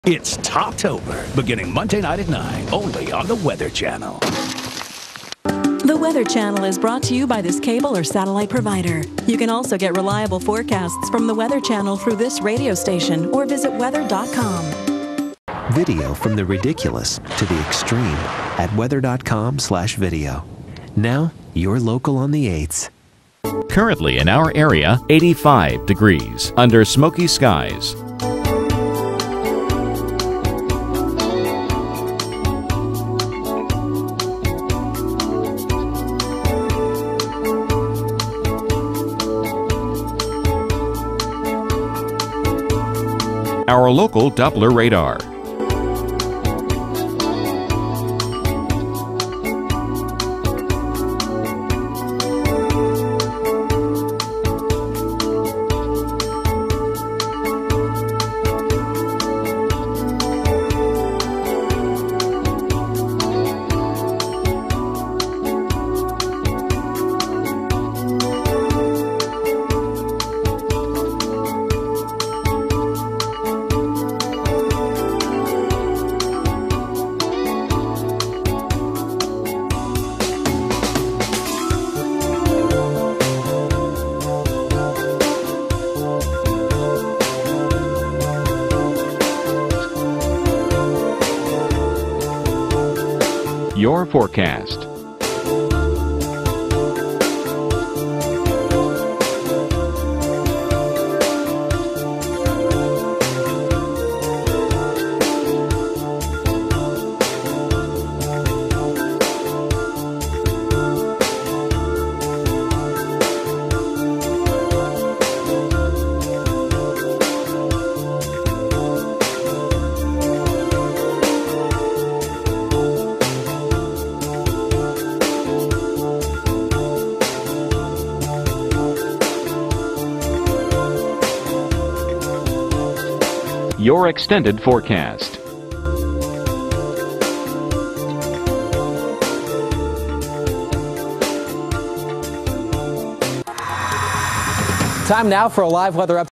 It's Toptober, beginning Monday night at 9, only on the Weather Channel. The Weather Channel is brought to you by this cable or satellite provider. You can also get reliable forecasts from the Weather Channel through this radio station or visit weather.com. Video from the ridiculous to the extreme at weather.com/video. Now, your local on the 8s. Currently in our area, 85 degrees under smoky skies. Our local Doppler radar. Your forecast. Your extended forecast. Time now for a live weather update.